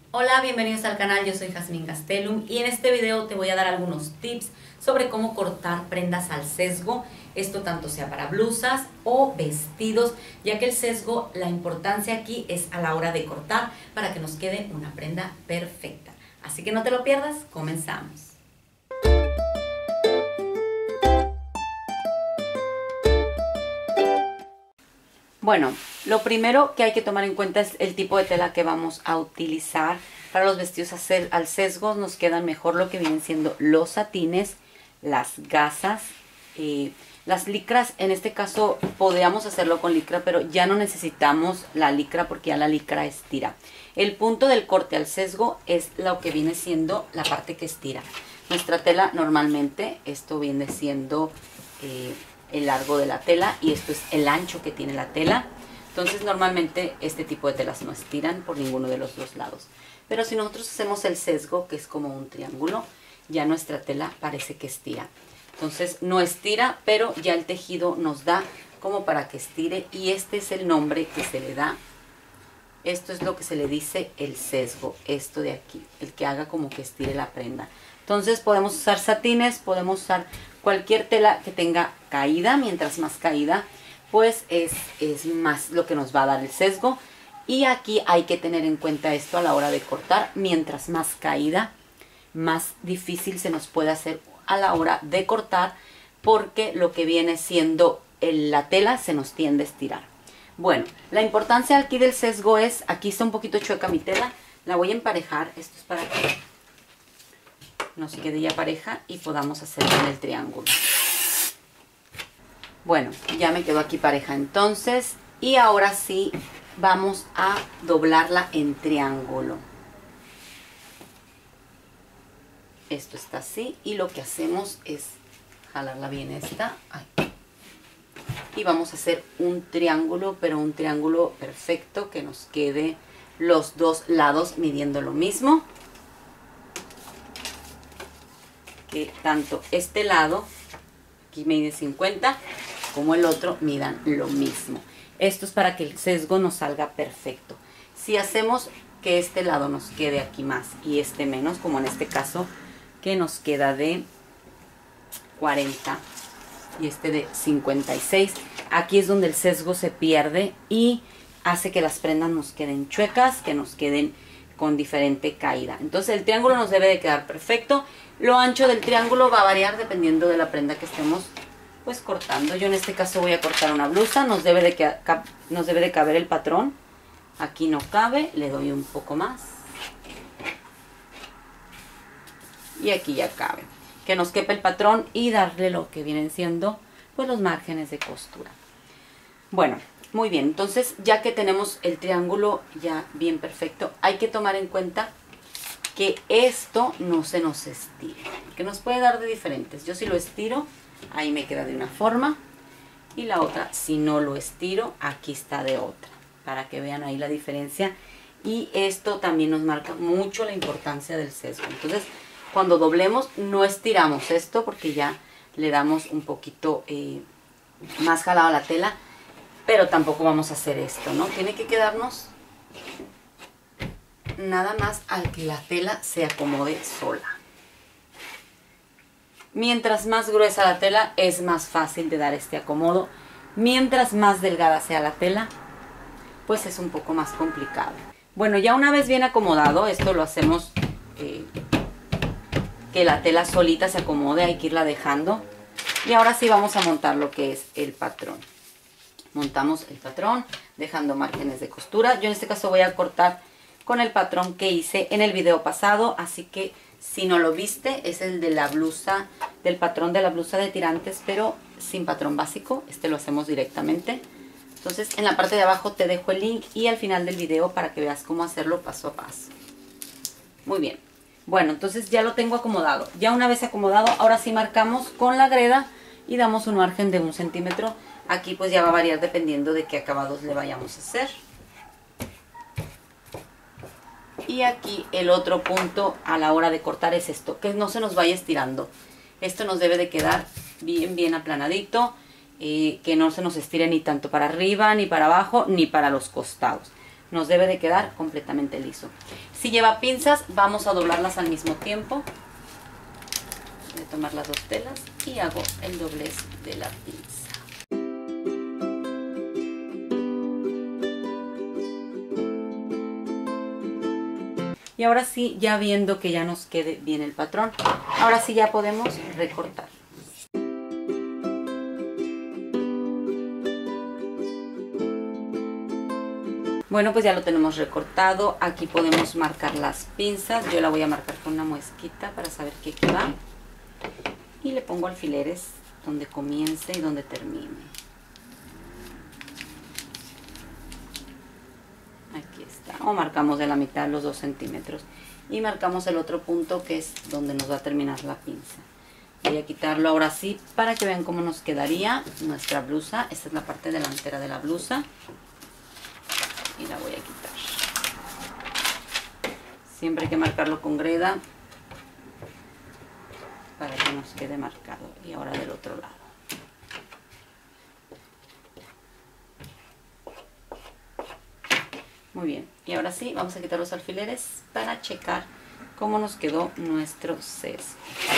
Hola, bienvenidos al canal, yo soy Jazmín Gastelum y en este video te voy a dar algunos tips sobre cómo cortar prendas al sesgo, esto tanto sea para blusas o vestidos, ya que el sesgo, la importancia aquí es a la hora de cortar para que nos quede una prenda perfecta. Así que no te lo pierdas, comenzamos. Bueno, lo primero que hay que tomar en cuenta es el tipo de tela que vamos a utilizar. Para los vestidos al sesgo nos quedan mejor lo que vienen siendo los satines, las gasas, las licras. En este caso podríamos hacerlo con licra, pero ya no necesitamos la licra porque ya la licra estira. El punto del corte al sesgo es lo que viene siendo la parte que estira. Nuestra tela normalmente, esto viene siendo el largo de la tela y esto es el ancho que tiene la tela. Entonces normalmente este tipo de telas no estiran por ninguno de los dos lados. Pero si nosotros hacemos el sesgo, que es como un triángulo, ya nuestra tela parece que estira. Entonces no estira, pero ya el tejido nos da como para que estire y este es el nombre que se le da. Esto es lo que se le dice el sesgo, esto de aquí, el que haga como que estire la prenda. Entonces podemos usar satines, podemos usar cualquier tela que tenga caída. Mientras más caída, pues es más lo que nos va a dar el sesgo. Y aquí hay que tener en cuenta esto a la hora de cortar. Mientras más caída, más difícil se nos puede hacer a la hora de cortar, porque lo que viene siendo la tela se nos tiende a estirar. Bueno, la importancia aquí del sesgo es, aquí está un poquito chueca mi tela, la voy a emparejar. Esto es para que nos quede ya pareja y podamos hacer en el triángulo. Bueno, ya me quedó aquí pareja entonces, y ahora sí vamos a doblarla en triángulo. Esto está así y lo que hacemos es jalarla bien esta. Ay. Y vamos a hacer un triángulo, pero un triángulo perfecto que nos quede los dos lados midiendo lo mismo. Que tanto este lado, aquí mide 50, como el otro midan lo mismo. Esto es para que el sesgo nos salga perfecto. Si hacemos que este lado nos quede aquí más y este menos, como en este caso, que nos queda de 40 y este de 56, aquí es donde el sesgo se pierde y hace que las prendas nos queden chuecas, que nos queden con diferente caída. Entonces el triángulo nos debe de quedar perfecto. Lo ancho del triángulo va a variar dependiendo de la prenda que estemos pues cortando. Yo en este caso voy a cortar una blusa, nos debe de caber el patrón. Aquí no cabe, le doy un poco más. Y aquí ya cabe. Que nos quepa el patrón y darle lo que vienen siendo pues los márgenes de costura. Bueno, muy bien, entonces ya que tenemos el triángulo ya bien perfecto, hay que tomar en cuenta que esto no se nos estire, que nos puede dar de diferentes. Yo si lo estiro, ahí me queda de una forma, y la otra, si no lo estiro, aquí está de otra, para que vean ahí la diferencia. Y esto también nos marca mucho la importancia del sesgo. Entonces, cuando doblemos, no estiramos esto porque ya le damos un poquito más jalado a la tela, pero tampoco vamos a hacer esto, ¿no? Tiene que quedarnos nada más al que la tela se acomode sola. Mientras más gruesa la tela es más fácil de dar este acomodo. Mientras más delgada sea la tela, pues es un poco más complicado. Bueno, ya una vez bien acomodado, esto lo hacemos que la tela solita se acomode, hay que irla dejando. Y ahora sí vamos a montar lo que es el patrón. Montamos el patrón dejando márgenes de costura. Yo en este caso voy a cortar con el patrón que hice en el video pasado, así que si no lo viste, es el de la blusa, del patrón de la blusa de tirantes, pero sin patrón básico. Este lo hacemos directamente. Entonces en la parte de abajo te dejo el link y al final del video para que veas cómo hacerlo paso a paso. Muy bien. Bueno, entonces ya lo tengo acomodado. Ya una vez acomodado, ahora sí marcamos con la greda y damos un margen de 1 centímetro. Aquí pues ya va a variar dependiendo de qué acabados le vayamos a hacer. Y aquí el otro punto a la hora de cortar es esto, que no se nos vaya estirando. Esto nos debe de quedar bien aplanadito, que no se nos estire ni tanto para arriba, ni para abajo, ni para los costados. nos debe de quedar completamente liso. Si lleva pinzas, vamos a doblarlas al mismo tiempo. Voy a tomar las dos telas y hago el doblez de la pinza. Y ahora sí, ya viendo que ya nos quede bien el patrón, ahora sí ya podemos recortar. Bueno, pues ya lo tenemos recortado. Aquí podemos marcar las pinzas. Yo la voy a marcar con una muesquita para saber que aquí va. Y le pongo alfileres donde comience y donde termine. Aquí está. O marcamos de la mitad los 2 centímetros. Y marcamos el otro punto que es donde nos va a terminar la pinza. Voy a quitarlo ahora sí para que vean cómo nos quedaría nuestra blusa. Esta es la parte delantera de la blusa. Y la voy a quitar. Siempre hay que marcarlo con greda para que nos quede marcado. Y ahora del otro lado. Muy bien. Y ahora sí, vamos a quitar los alfileres para checar cómo nos quedó nuestro sesgo.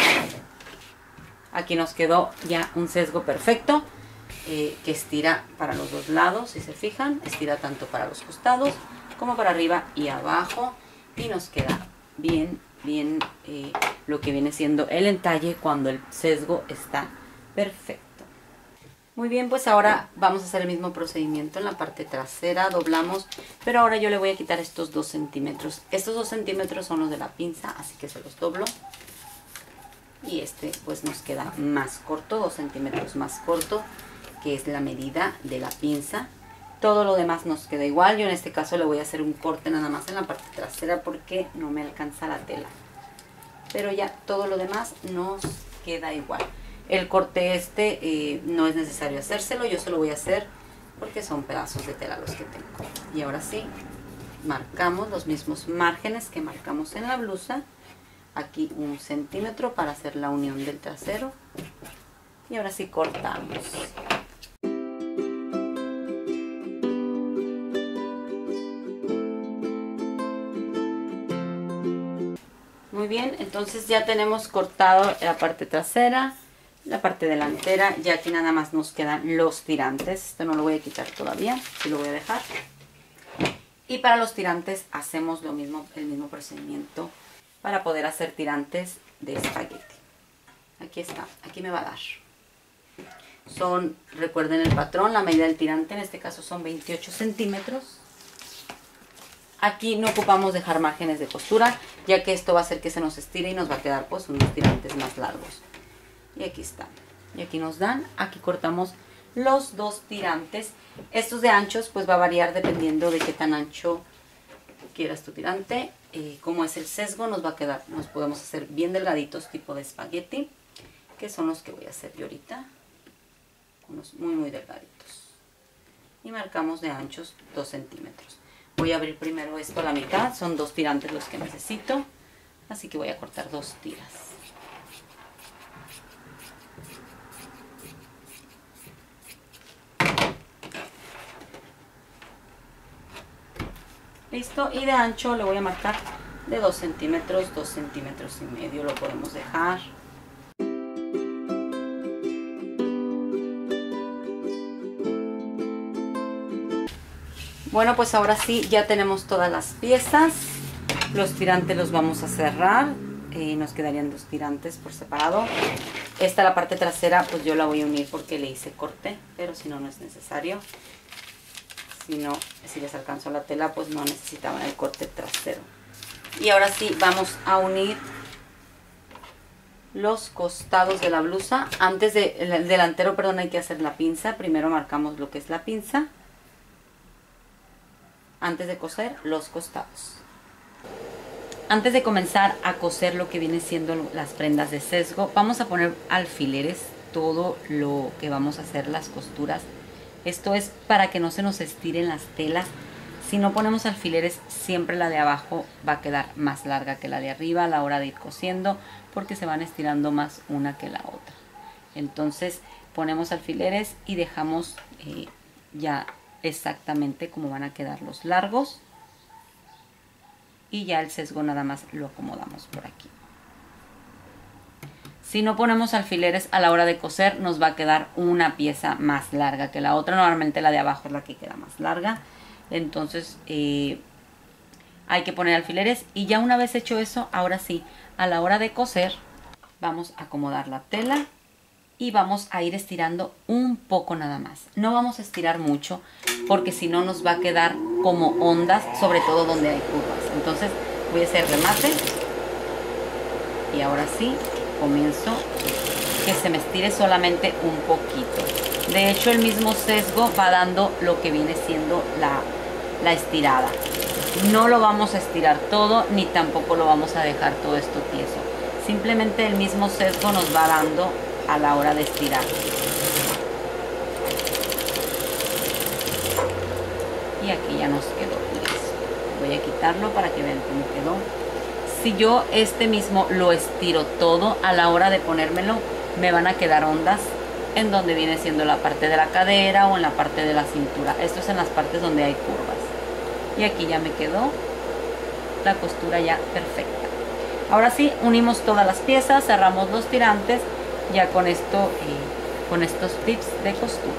Aquí nos quedó ya un sesgo perfecto. Que estira para los dos lados, si se fijan, estira tanto para los costados como para arriba y abajo, y nos queda bien lo que viene siendo el entalle cuando el sesgo está perfecto. Muy bien, pues ahora vamos a hacer el mismo procedimiento en la parte trasera, doblamos, pero ahora yo le voy a quitar estos 2 centímetros. Estos 2 centímetros son los de la pinza, así que se los doblo. Y este pues nos queda más corto, 2 centímetros más corto, que es la medida de la pinza. Todo lo demás nos queda igual. Yo en este caso le voy a hacer un corte nada más en la parte trasera porque no me alcanza la tela, pero ya todo lo demás nos queda igual. El corte no es necesario hacérselo, yo se lo voy a hacer porque son pedazos de tela los que tengo. Y ahora sí, marcamos los mismos márgenes que marcamos en la blusa. Aquí 1 centímetro para hacer la unión del trasero. Y ahora sí cortamos. Muy bien, entonces ya tenemos cortado la parte trasera, la parte delantera. Ya aquí nada más nos quedan los tirantes. Esto no lo voy a quitar todavía, sí lo voy a dejar. Y para los tirantes hacemos lo mismo, el mismo procedimiento para poder hacer tirantes de espagueti. Aquí está, aquí me va a dar. Recuerden el patrón, la medida del tirante en este caso son 28 centímetros. Aquí no ocupamos dejar márgenes de costura, ya que esto va a hacer que se nos estire y nos va a quedar pues unos tirantes más largos. Y aquí están. Y aquí nos dan, aquí cortamos los 2 tirantes. Estos de anchos pues va a variar dependiendo de qué tan ancho quieras tu tirante. Como es el sesgo, nos va a quedar, nos podemos hacer bien delgaditos tipo de espagueti, que son los que voy a hacer yo ahorita. Unos muy delgaditos. Y marcamos de anchos 2 centímetros. Voy a abrir primero esto a la mitad, son 2 tirantes los que necesito, así que voy a cortar 2 tiras. Listo, y de ancho le voy a marcar de 2 centímetros, 2 centímetros y medio lo podemos dejar. Bueno, pues ahora sí, ya tenemos todas las piezas. Los tirantes los vamos a cerrar. Nos quedarían 2 tirantes por separado. La parte trasera, pues yo la voy a unir porque le hice corte, pero si no, no es necesario. Si les alcanzó la tela, pues no necesitaban el corte trasero. Y ahora sí, vamos a unir los costados de la blusa. Antes del delantero, perdón, hay que hacer la pinza. Primero marcamos lo que es la pinza, antes de coser los costados. Antes de comenzar a coser lo que viene siendo las prendas de sesgo, vamos a poner alfileres, todo lo que vamos a hacer, las costuras. Esto es para que no se nos estiren las telas. Si no ponemos alfileres, siempre la de abajo va a quedar más larga que la de arriba a la hora de ir cosiendo, porque se van estirando más una que la otra. Entonces ponemos alfileres y dejamos ya exactamente cómo van a quedar los largos. Y ya el sesgo nada más lo acomodamos por aquí. Si no ponemos alfileres a la hora de coser, nos va a quedar una pieza más larga que la otra. Normalmente la de abajo es la que queda más larga. Entonces hay que poner alfileres. Y ya una vez hecho eso, ahora sí, a la hora de coser, vamos a acomodar la tela y vamos a ir estirando un poco nada más. No vamos a estirar mucho porque si no nos va a quedar como ondas, sobre todo donde hay curvas. Entonces voy a hacer remate y ahora sí comienzo que se me estire solamente un poquito. De hecho, el mismo sesgo va dando lo que viene siendo la estirada. No lo vamos a estirar todo ni tampoco lo vamos a dejar todo esto tieso. Simplemente el mismo sesgo nos va dando a la hora de estirar. Y aquí ya nos quedó listo. Voy a quitarlo para que vean cómo quedó. Si yo este mismo lo estiro todo, a la hora de ponérmelo me van a quedar ondas en donde viene siendo la parte de la cadera o en la parte de la cintura. Esto es en las partes donde hay curvas. Y aquí ya me quedó la costura ya perfecta. Ahora sí, unimos todas las piezas, cerramos los tirantes. Ya con esto, con estos tips de costura.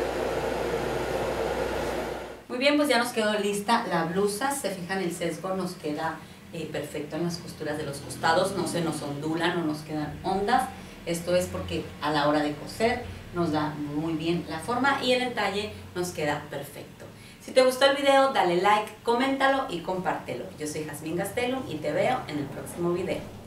Muy bien, pues ya nos quedó lista la blusa. Se fijan, el sesgo nos queda perfecto en las costuras de los costados. No se nos ondulan, no nos quedan ondas. Esto es porque a la hora de coser nos da muy bien la forma y el entalle nos queda perfecto. Si te gustó el video, dale like, coméntalo y compártelo. Yo soy Jazmín Gastelum y te veo en el próximo video.